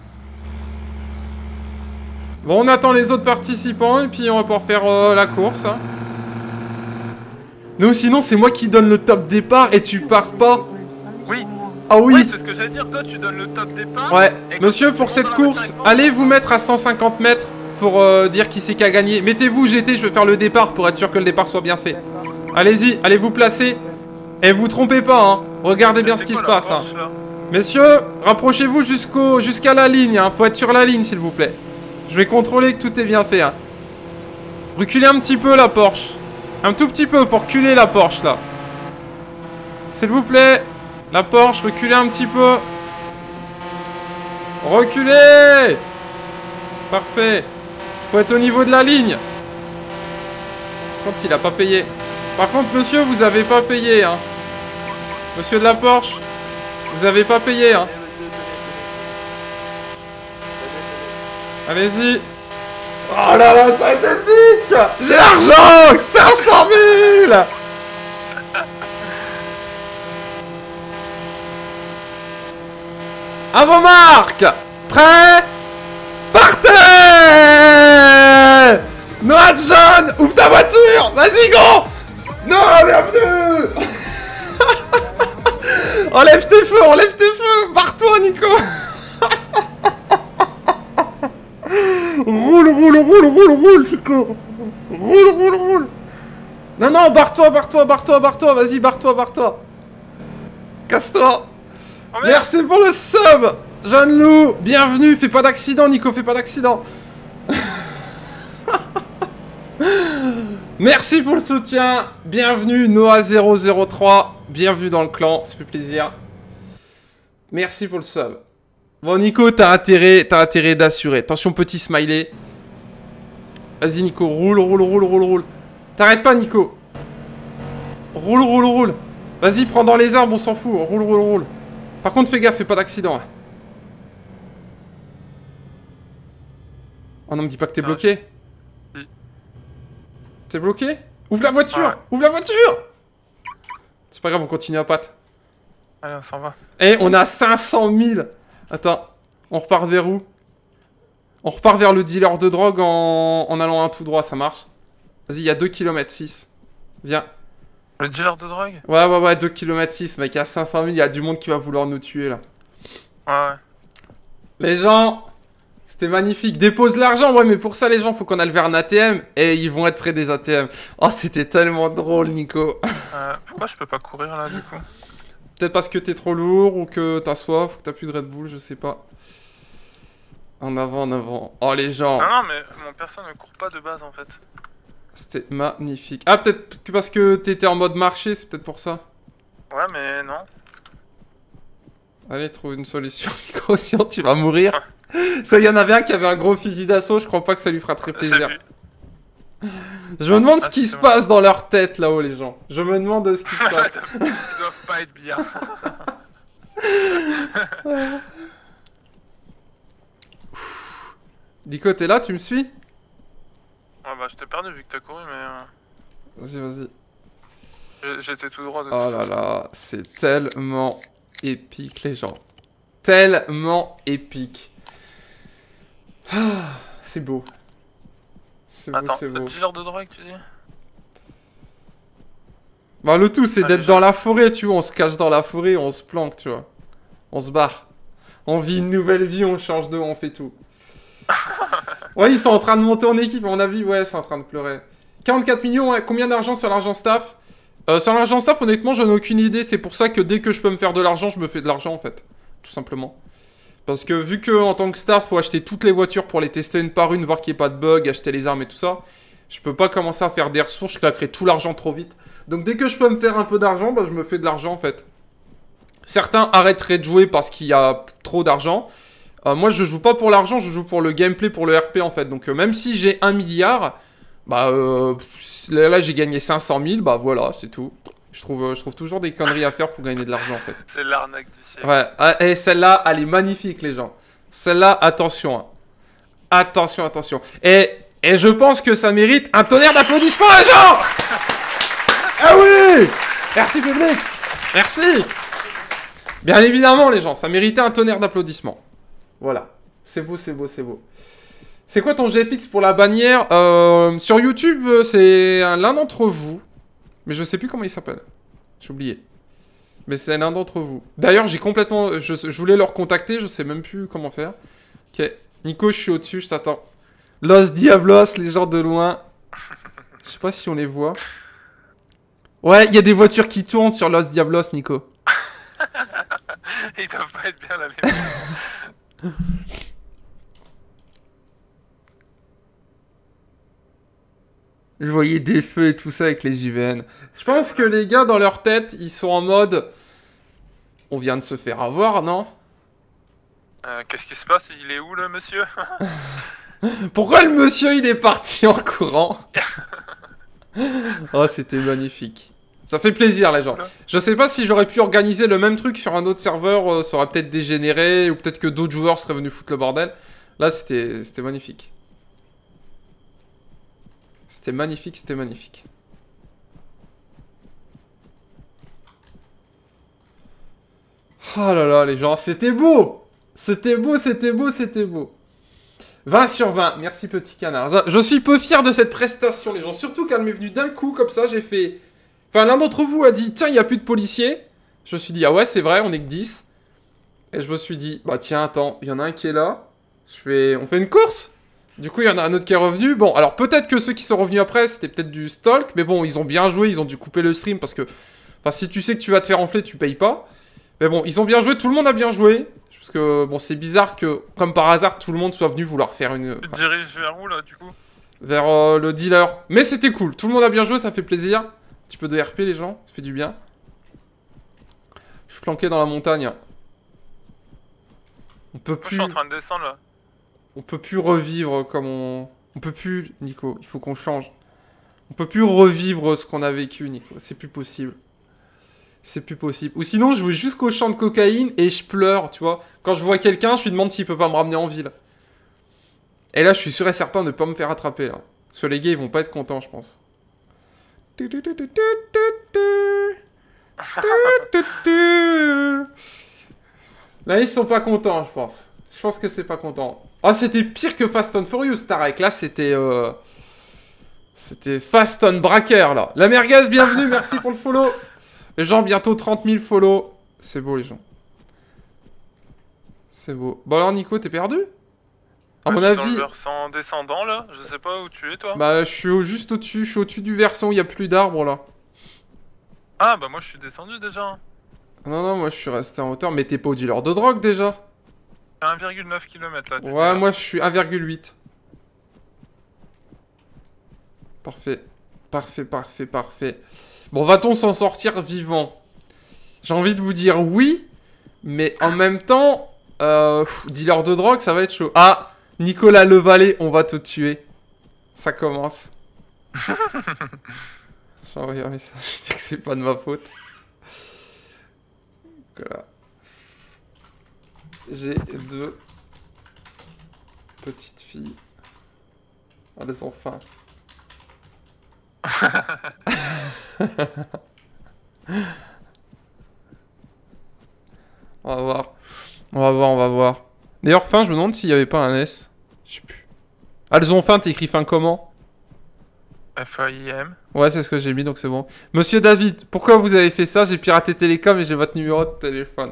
Bon, on attend les autres participants et puis on va pouvoir faire euh, la course. Hein. Non, sinon, c'est moi qui donne le top départ et tu pars pas. Oui. Ah Oui, oui. c'est ce que j'allais dire. Toi, tu donnes le top départ. Ouais. Et quand Monsieur, tu pour montes cette dans la voiture course, avec moi, allez vous mettre à cent cinquante mètres pour euh, dire qui c'est qui a gagné. Mettez-vous G T, je vais faire le départ pour être sûr que le départ soit bien fait. Allez-y, allez vous placer. Et vous trompez pas, hein. Regardez bien c'est ce qui quoi, se la passe. Hein. Porsche, là Messieurs, rapprochez-vous jusqu'au jusqu'à la ligne. Hein. Faut être sur la ligne, s'il vous plaît. Je vais contrôler que tout est bien fait. Hein. Reculez un petit peu la Porsche. Un tout petit peu, faut reculer la Porsche là. S'il vous plaît. La Porsche, reculez un petit peu. Reculez. Parfait. Faut être au niveau de la ligne. Quand il a pas payé. Par contre, monsieur, vous avez pas payé, hein. Monsieur de la Porsche, vous avez pas payé, hein. Allez-y. Oh là là, ça a été épique. J'ai l'argent. cinq cent mille. À vos marques. Prêts. Partez. Noah John, ouvre ta voiture. Vas-y, gros. Non, bienvenue. Enlève tes feux, enlève tes feux. Barre-toi, Nico. Roule, roule, roule, roule, roule, Nico. Roule, roule, roule. Non, non, barre-toi, barre-toi, barre-toi, barre-toi. Vas-y, barre-toi, barre-toi. Casse-toi. Oh, merde. Merci pour le sub. Jeanne Lou, bienvenue. Fais pas d'accident, Nico, fais pas d'accident. Merci pour le soutien. Bienvenue, Noah zéro zéro trois. Bienvenue dans le clan, ça fait plaisir. Merci pour le sub. Bon, Nico, t'as intérêt, t'as intérêt d'assurer. Attention, petit smiley. Vas-y, Nico, roule, roule, roule, roule, roule. T'arrêtes pas, Nico. Roule, roule, roule. Vas-y, prends dans les arbres, on s'en fout. Roule, roule, roule. Par contre, fais gaffe, fais pas d'accident. Oh non, me dis pas que t'es Ah, bloqué. si. T'es bloqué? Ouvre la voiture. Ah ouais. Ouvre la voiture. C'est pas grave, on continue à patte. Allez, on s'en va. Eh, on a cinq cent mille. Attends, on repart vers où? On repart vers le dealer de drogue en, en allant un tout droit, ça marche? Vas-y, il y a deux kilomètres six. Viens. Le dealer de drogue? Ouais, ouais, ouais, deux kilomètres six, mec. À cinq cent mille, il y a du monde qui va vouloir nous tuer, là. Ouais, ouais. Les gens, c'était magnifique. Dépose l'argent, ouais, mais pour ça, les gens, faut qu'on aille vers un A T M. Et ils vont être près des A T M. Oh, c'était tellement drôle, Nico. Euh, pourquoi je peux pas courir, là, du coup? Peut-être parce que t'es trop lourd ou que t'as soif ou que t'as plus de Red Bull, je sais pas. En avant, en avant. Oh, les gens. Non, non, mais mon perso ne court pas de base, en fait. C'était magnifique. Ah, peut-être que parce que t'étais en mode marché, c'est peut-être pour ça. Ouais, mais non. Allez, trouve une solution, Nico, sinon tu vas mourir. Ça, il y en avait un qui avait un gros fusil d'assaut, je crois pas que ça lui fera très plaisir. Salut. Je me demande ce Ah, qui c'est se bon. passe dans leur tête là-haut, les gens. Je me demande ce qui se passe. Ils doivent pas être bien. Nico, t'es là, tu me suis? Ouais, bah, je t'ai perdu vu que t'as couru, mais. Euh... Vas-y, vas-y. J'étais tout droit de Oh là là, c'est tellement épique, les gens. Tellement épique. Ah, c'est beau. C'est beau, Attends, c'est beau. le dealer de drogue, tu dis? Bah, le tout, c'est Ah, d'être déjà. dans la forêt, tu vois. On se cache dans la forêt, on se planque, tu vois. On se barre. On vit une nouvelle vie, on change de, on fait tout. Ouais, ils sont en train de monter en équipe, à mon avis. Ouais, c'est en train de pleurer. quarante-quatre millions, ouais. Combien d'argent sur l'argent staff? euh, Sur l'argent staff, honnêtement, j'en ai aucune idée. C'est pour ça que dès que je peux me faire de l'argent, je me fais de l'argent, en fait. Tout simplement. Parce que vu que en tant que staff, faut acheter toutes les voitures pour les tester une par une, voir qu'il n'y ait pas de bug, acheter les armes et tout ça. Je peux pas commencer à faire des ressources, je claquerai tout l'argent trop vite. Donc dès que je peux me faire un peu d'argent, bah, je me fais de l'argent, en fait. Certains arrêteraient de jouer parce qu'il y a trop d'argent. Euh, moi, je joue pas pour l'argent, je joue pour le gameplay, pour le R P, en fait. Donc, euh, même si j'ai un milliard, bah, euh, là, là j'ai gagné cinq cent mille, bah voilà, c'est tout. Je trouve, euh, je trouve toujours des conneries à faire pour gagner de l'argent, en fait. C'est l'arnaque du siècle. Ouais, ah, et celle-là, elle est magnifique, les gens. Celle-là, attention. Hein. Attention, attention. Et, et je pense que ça mérite un tonnerre d'applaudissements, les gens. Ah oui. Merci, public. Merci. Bien évidemment, les gens, ça méritait un tonnerre d'applaudissements. Voilà. C'est beau, c'est beau, c'est beau. C'est quoi ton G F X pour la bannière? euh, Sur YouTube, c'est l'un d'entre vous. Mais je sais plus comment il s'appelle. J'ai oublié. Mais c'est l'un d'entre vous. D'ailleurs, j'ai complètement... Je, je voulais leur contacter, je sais même plus comment faire. Ok. Nico, je suis au-dessus, je t'attends. Los Diablos, les gens de loin. Je sais pas si on les voit. Ouais, il y a des voitures qui tournent sur Los Diablos, Nico. Ils doivent pas être bien là, les mecs. Je voyais des feux et tout ça avec les J V N. Je pense que les gars, dans leur tête, ils sont en mode... On vient de se faire avoir, non? Euh, Qu'est-ce qui se passe? Il est où, le monsieur? Pourquoi le monsieur, il est parti en courant? Oh, c'était magnifique. Ça fait plaisir, les gens. Je sais pas si j'aurais pu organiser le même truc sur un autre serveur, euh, ça aurait peut-être dégénéré, ou peut-être que d'autres joueurs seraient venus foutre le bordel. Là, c'était c'était magnifique. C'était magnifique, c'était magnifique. Oh là là, les gens, c'était beau! C'était beau, c'était beau, c'était beau. vingt sur vingt, merci petit canard. Je, je suis peu fier de cette prestation, les gens. Surtout qu'elle m'est venue d'un coup, comme ça, j'ai fait... Enfin, l'un d'entre vous a dit, tiens, il n'y a plus de policiers. Je me suis dit, ah ouais, c'est vrai, on est que dix. Et je me suis dit, bah tiens, attends, il y en a un qui est là. Je fais... On fait une course? Du coup, il y en a un autre qui est revenu. Bon, alors peut-être que ceux qui sont revenus après, c'était peut-être du stalk. Mais bon, ils ont bien joué, ils ont dû couper le stream parce que... Enfin, si tu sais que tu vas te faire enfler, tu payes pas. Mais bon, ils ont bien joué, tout le monde a bien joué. Parce que, bon, c'est bizarre que, comme par hasard, tout le monde soit venu vouloir faire une... Tu te diriges vers où, là, du coup? Vers euh, le dealer. Mais c'était cool, tout le monde a bien joué, ça fait plaisir. Un petit peu de R P, les gens, ça fait du bien. Je suis planqué dans la montagne. On peut Moi, je plus... suis en train de descendre, là. On peut plus revivre comme on... On peut plus, Nico, il faut qu'on change. On peut plus revivre ce qu'on a vécu, Nico, c'est plus possible. C'est plus possible. Ou sinon, je vais jusqu'au champ de cocaïne et je pleure, tu vois. Quand je vois quelqu'un, je lui demande s'il peut pas me ramener en ville. Et là, je suis sûr et certain de pas me faire attraper, là. Parce que les gars, ils vont pas être contents, je pense. Là, ils sont pas contents, je pense. Je pense que c'est pas content. Ah, c'était pire que Fast and Furious, Tarek. Là, c'était... Euh... C'était Fast and Bracker, là. La merguez, bienvenue, merci pour le follow. Les gens, bientôt trente mille follow. C'est beau, les gens. C'est beau. Bon, alors, Nico, t'es perdu? À mon Je suis dans avis... le versant descendant, là. Je sais pas où tu es, toi. Bah, je suis au- juste au-dessus. Je suis au-dessus du versant où il y a plus d'arbres, là. Ah, bah moi, je suis descendu, déjà. Non, non, moi, je suis resté en hauteur. Mais t'es pas au dealer de drogue, déjà? un virgule neuf kilomètres, là. du Ouais, dealer. moi, je suis un virgule huit. Parfait. Parfait, parfait, parfait. Bon, va-t-on s'en sortir vivant? J'ai envie de vous dire oui, mais en même temps, euh, pff, dealer de drogue, ça va être chaud. Ah, Nicolas Levalet, on va te tuer. Ça commence. J'ai envoyé un message, je dis que c'est pas de ma faute. Voilà. G deux. Petite fille. Ah, les enfants. On va voir. On va voir, on va voir. D'ailleurs, fin, je me demande s'il n'y avait pas un S. Je sais plus. Ah, elles ont fin, t'écris fin comment? F A I M. Ouais, c'est ce que j'ai mis, donc c'est bon. Monsieur David, pourquoi vous avez fait ça? J'ai piraté Télécom et j'ai votre numéro de téléphone.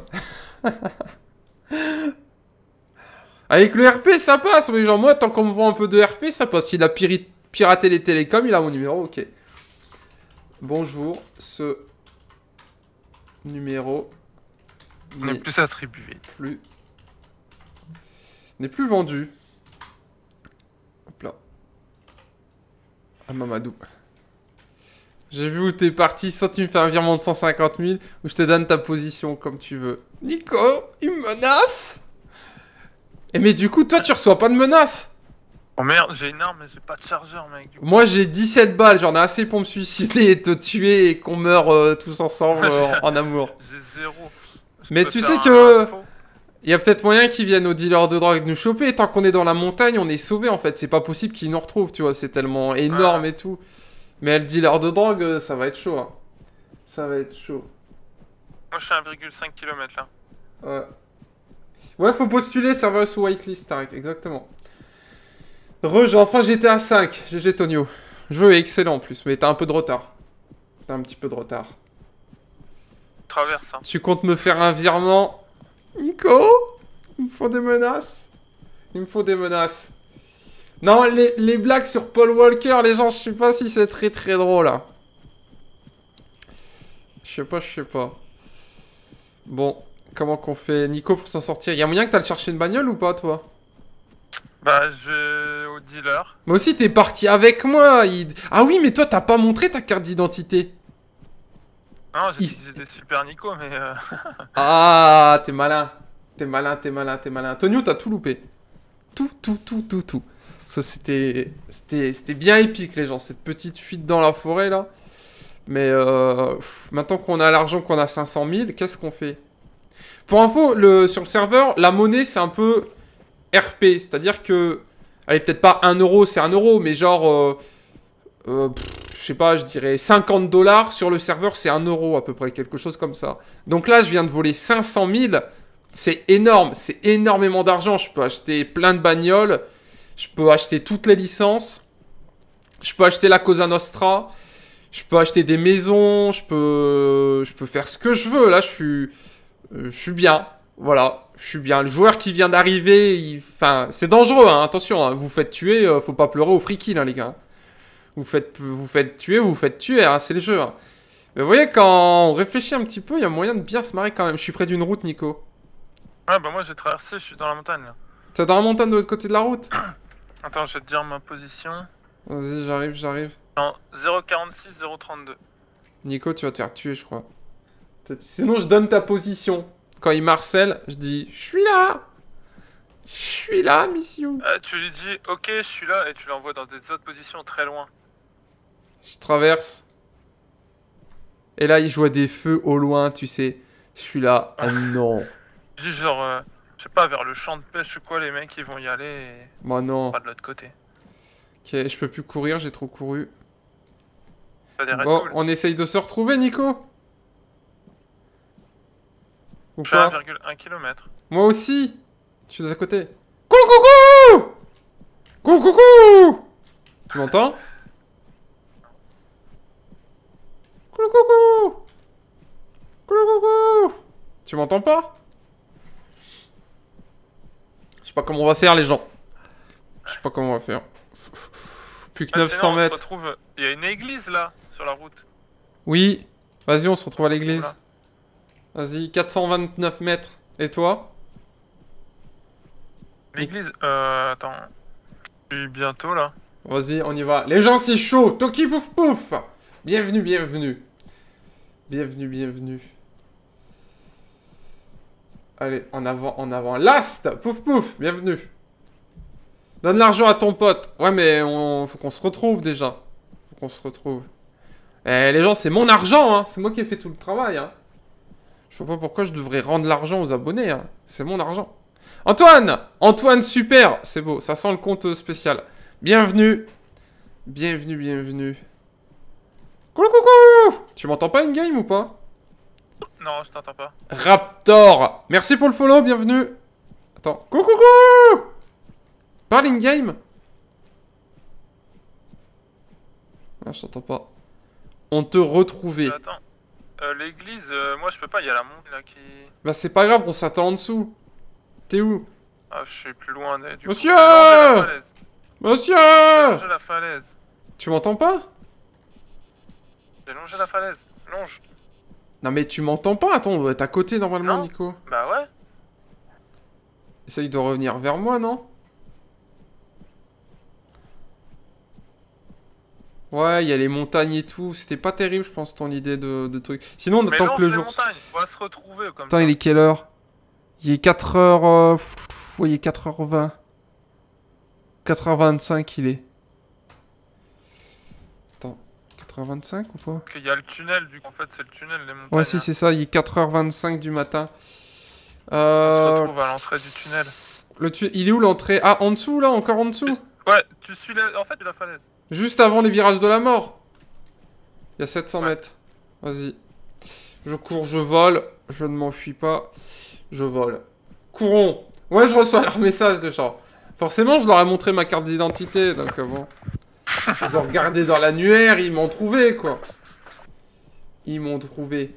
Avec le R P, ça passe. Oui, genre, moi, tant qu'on me vend un peu de R P, ça passe. Il a piri- piraté les télécoms, il a mon numéro, ok. Bonjour, ce numéro N'est plus attribué. plus n'est plus vendu. Hop là. Ah Mamadou. J'ai vu où t'es parti, soit tu me fais un virement de cent cinquante mille, ou je te donne ta position comme tu veux. Nico, il me menace. Et mais du coup, toi tu reçois pas de menaces. Oh merde, j'ai une arme mais j'ai pas de chargeur mec. Du coup. Moi j'ai dix-sept balles, j'en ai assez pour me suicider et te tuer et qu'on meure euh, tous ensemble euh, en amour. J'ai zéro. Je Mais peux tu faire sais un que- info. Il y a peut-être moyen qu'ils viennent aux dealers de drogue nous choper, et tant qu'on est dans la montagne, on est sauvé en fait. C'est pas possible qu'ils nous retrouvent, tu vois, c'est tellement énorme Ouais. et tout. Mais le dealer de drogue, euh, ça va être chaud. Hein. Ça va être chaud. Moi je suis à un virgule cinq kilomètres là. Ouais. Ouais, faut postuler serveur sous whitelist, Tarek, exactement. Re, j'ai enfin G T A cinq, G G Tonio. Le jeu est excellent en plus, mais t'as un peu de retard. T'as un petit peu de retard. Traverse hein. Tu comptes me faire un virement? Nico? Il me faut des menaces. Il me faut des menaces. Non, les, les blagues sur Paul Walker, les gens, je sais pas si c'est très très drôle, là. Je sais pas, je sais pas. Bon, comment qu'on fait, Nico, pour s'en sortir? Y'a moyen que t'ailles chercher une bagnole ou pas, toi? Bah je vais au dealer. Mais aussi, t'es parti avec moi. il- Ah oui, mais toi, t'as pas montré ta carte d'identité. Non, j'ai Il- dit que j'étais super Nico mais euh... Ah, t'es malin. T'es malin, t'es malin, t'es malin. Tonio, t'as tout loupé. Tout, tout, tout, tout, tout. Ça, c'était... C'était c'était bien épique, les gens. Cette petite fuite dans la forêt, là. Mais euh, pff, maintenant qu'on a l'argent, qu'on a cinq cent mille, qu'est-ce qu'on fait? Pour info, le, sur le serveur, la monnaie, c'est un peu R P. C'est-à-dire que... Allez, peut-être pas un euro, c'est un euro, mais genre... Euh, euh, pff, je sais pas, je dirais cinquante dollars sur le serveur, c'est un euro à peu près, quelque chose comme ça. Donc là, je viens de voler cinq cent mille. C'est énorme, c'est énormément d'argent. Je peux acheter plein de bagnoles. Je peux acheter toutes les licences. Je peux acheter la Cosa Nostra. Je peux acheter des maisons. Je peux, je peux faire ce que je veux. Là, je suis, je suis bien. Voilà, je suis bien. Le joueur qui vient d'arriver, il... enfin, c'est dangereux. Hein. Attention, hein. Vous faites tuer, euh, faut pas pleurer au free kill, hein, les gars. Vous faites, vous faites tuer, vous faites tuer. Hein. C'est le jeu. Hein. Mais vous voyez, quand on réfléchit un petit peu, il y a moyen de bien se marrer quand même. Je suis près d'une route, Nico. Ah bah moi j'ai traversé, je suis dans la montagne là. T'es dans la montagne de l'autre côté de la route? Attends, je vais te dire ma position. Vas-y, j'arrive, j'arrive. Non, zéro quarante-six zéro trente-deux. Nico, tu vas te faire tuer, je crois. Peut-être- Sinon, je donne ta position. Quand il marcelle, je dis « Je suis là. Je suis là, Missiou. Euh, tu lui dis ok je suis là et tu l'envoies dans des autres positions très loin. » Je traverse. Et là, il joue à des feux au loin, tu sais. Je suis là. Ah non. Je dis genre, euh, je sais pas, vers le champ de pêche ou quoi, les mecs ils vont y aller et Moi, non. pas de l'autre côté. Ok, je peux plus courir, j'ai trop couru. T'as des Red Bon, Bull. on essaye de se retrouver, Nico? Ou Je suis à pas? un virgule un kilomètre. Moi aussi. Je suis à côté. Coucou, coucou. Coucou, coucou. Tu m'entends? Coucou, coucou. Coucou, coucou. Tu m'entends pas? Je sais pas comment on va faire, les gens. Je sais pas comment on va faire. Plus que Ah, neuf sinon, cents on se mètres. retrouve... Il y a une église là, sur la route. Oui. Vas-y, on se retrouve à l'église. Voilà. Vas-y, quatre cent vingt-neuf mètres. Et toi? L'église, euh, attends. Je suis bientôt là. Vas-y, on y va. Les gens, c'est chaud. Toki pouf pouf. Bienvenue, bienvenue. Bienvenue, bienvenue. Allez, en avant, en avant. Last. Pouf pouf. Bienvenue. Donne l'argent à ton pote. Ouais, mais on... faut qu'on se retrouve déjà. Faut qu'on se retrouve. Eh, les gens, c'est mon argent, hein. C'est moi qui ai fait tout le travail, hein. Je vois pas pourquoi je devrais rendre l'argent aux abonnés, hein. C'est mon argent. Antoine! Antoine, super! C'est beau, ça sent le compte spécial. Bienvenue. Bienvenue, bienvenue. Coucou, coucou! Tu m'entends pas in-game ou pas? Non, je t'entends pas. Raptor! Merci pour le follow, bienvenue. Attends. Coucou, coucou! Parle in-game? Ah, je t'entends pas. On te retrouvait. Attends. Euh, L'église, euh, moi je peux pas, il y a la montagne là qui... Bah c'est pas grave, on s'attend en dessous. T'es où? Ah, je suis plus loin des... du Monsieur! coup, j'ai longé la falaise. Monsieur! J'ai longé la falaise. Tu m'entends pas? J'ai longé la falaise. Longe. Non mais tu m'entends pas? Attends, on doit être à côté normalement, Non. Nico. Bah ouais. Essaye de revenir vers moi, non? Ouais, il y a les montagnes et tout. C'était pas terrible, je pense, ton idée de, de truc. Sinon, on Mais attend longe que le les jour... montagnes, on va se retrouver comme Attends, ça. il est quelle heure? Il est quatre heures... Euh... pff, ouais, il est quatre heures vingt. quatre heures vingt-cinq, il est. Attends, quatre heures vingt-cinq ou pas? Il y a le tunnel, du coup en fait c'est le tunnel, les montagnes. Ouais, si, hein. c'est ça, il est quatre heures vingt-cinq du matin. On se Euh... retrouve à l'entrée du tunnel. Le tu... Il est où l'entrée? Ah, en dessous, là? Encore en dessous? Ouais, tu suis la... en fait de la falaise. Juste avant les virages de la mort. Il y a sept cents Ouais. mètres. Vas-y. Je cours, je vole. Je ne m'enfuis pas. Je vole. Courons. Ouais, je reçois leur message déjà. Forcément, je leur ai montré ma carte d'identité. Donc euh, bon. Ils ont regardé dans l'annuaire. Ils m'ont trouvé, quoi. Ils m'ont trouvé.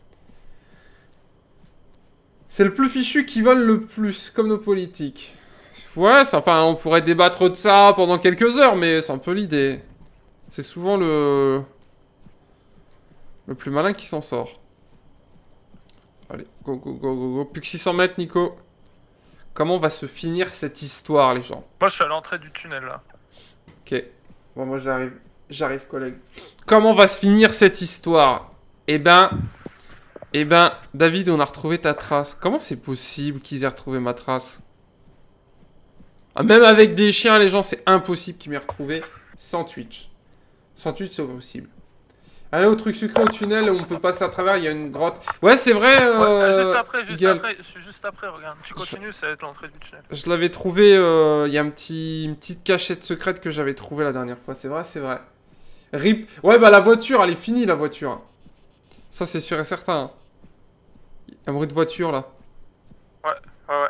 C'est le plus fichu qui vole le plus, comme nos politiques. Ouais, ça, enfin, on pourrait débattre de ça pendant quelques heures, mais c'est un peu l'idée. C'est souvent le... le plus malin qui s'en sort. Allez, go, go, go, go, go. Plus que six cents mètres, Nico. Comment va se finir cette histoire, les gens? Moi je suis à l'entrée du tunnel là. Ok. Bon, moi j'arrive. J'arrive, collègue. Comment va se finir cette histoire? Eh ben... Eh ben, David, on a retrouvé ta trace. Comment c'est possible qu'ils aient retrouvé ma trace? Ah, même avec des chiens, les gens, c'est impossible qu'ils m'aient retrouvé sans Twitch. Sans Twitch, c'est possible. Allez au truc sucré au tunnel où on peut passer à travers, il y a une grotte. Ouais, c'est vrai, euh... Ouais, juste après, juste Eagle. après, je suis juste après, regarde. Tu continues, ça va être l'entrée du tunnel. Je l'avais trouvé, euh, il y a un petit, une petite cachette secrète que j'avais trouvée la dernière fois. C'est vrai, c'est vrai. Rip. Ouais, bah la voiture, elle est finie, la voiture. Ça, c'est sûr et certain. Il y a un bruit de voiture, là. Ouais, ouais, ouais.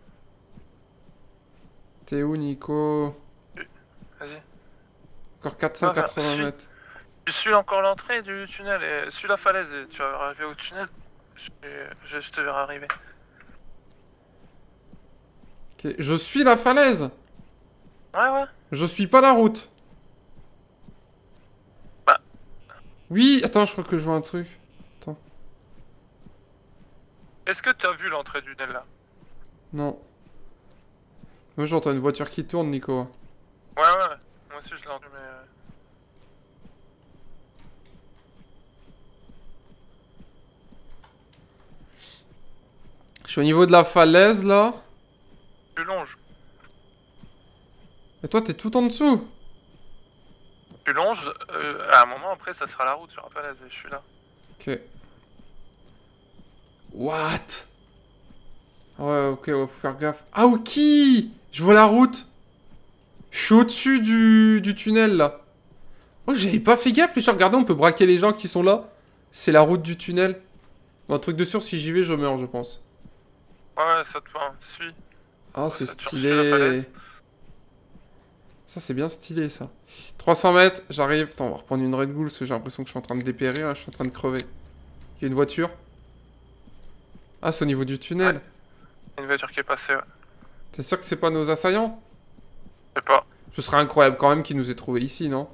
T'es où, Nico? Vas-y. Encore quatre cent quatre-vingts mètres. Tu suis encore l'entrée du tunnel et suis la falaise et tu vas arriver au tunnel. Je, je, je te verrai arriver. Ok, je suis la falaise. Ouais, ouais. Je suis pas la route. Bah. Oui, attends, je crois que je vois un truc. Attends. Est-ce que tu as vu l'entrée du tunnel là? Non. Moi, j'entends une voiture qui tourne, Nico. Ouais, ouais. Moi aussi je l'ai entendu, mais... euh, Je suis au niveau de la falaise, là. Tu longes. Et toi, t'es tout en dessous. Tu longes, euh, à un moment après ça sera la route sur la falaise et je suis là. Ok. What? Ah ouais, ok, ouais, faut faire gaffe. Ah, ok! Je vois la route. Je suis au-dessus du, du tunnel, là. Oh, j'avais pas fait gaffe, les gens. Regardez, on peut braquer les gens qui sont là. C'est la route du tunnel. Bon, un truc de sûr, si j'y vais, je meurs, je pense. Ouais, ouais, ça te enfin, suis. Ah, c'est ça, tu reçus la stylé. falaise. Ça, c'est bien stylé, ça. trois cents mètres, j'arrive. Attends, on va reprendre une Red Bull, parce que j'ai l'impression que je suis en train de dépérir, là. Je suis en train de crever. Il y a une voiture. Ah, c'est au niveau du tunnel. Ouais. Une voiture qui est passée, ouais. T'es sûr que c'est pas nos assaillants? Je sais pas. Ce serait incroyable quand même qu'ils nous aient trouvés ici, non?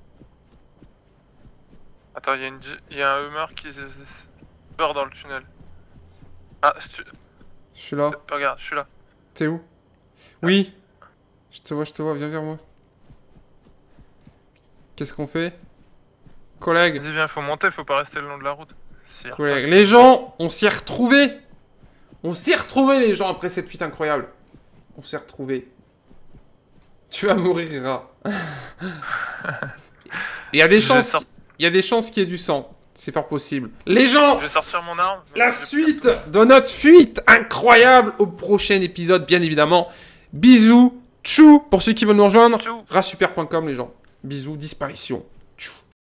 Attends, il y, a une... y a un Hummer qui peur dans le tunnel. Ah, si tu... Je suis là. Regarde, je suis là. T'es où? Oui. Je te vois, je te vois, viens vers moi. Qu'est-ce qu'on fait? Collègue. Vas-y, viens, faut monter, faut pas rester le long de la route. Si, Collègue. Les gens, on s'y est retrouvés. On s'y est retrouvés, les gens, après cette fuite incroyable. On s'est retrouvés. Tu vas mourir, rat. Il y a des chances, sors- qu'il- il y a des chances qu'il y ait du sang. C'est fort possible. Les gens, Je vais sortir mon arme. la Je vais suite de notre fuite incroyable au prochain épisode, bien évidemment. Bisous, tchou, pour ceux qui veulent nous rejoindre. Tchou. Rasuper point com les gens. Bisous, disparition.